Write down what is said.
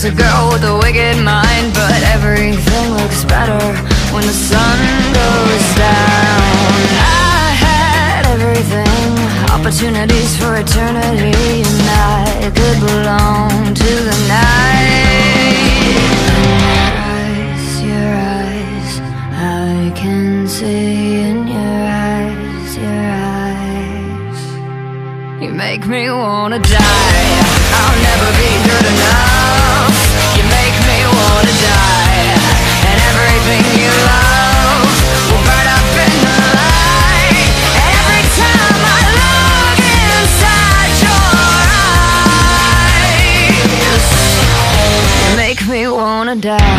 just a girl with a wicked mind, but everything looks better when the sun goes down. I had everything, opportunities for eternity, and I could belong to the night. Your eyes, I can see in your eyes, your eyes. You make me wanna die. I'll never be good enough. You make me wanna die. And everything you love will burn up in the light. And every time I look inside your eyes, you make me wanna die.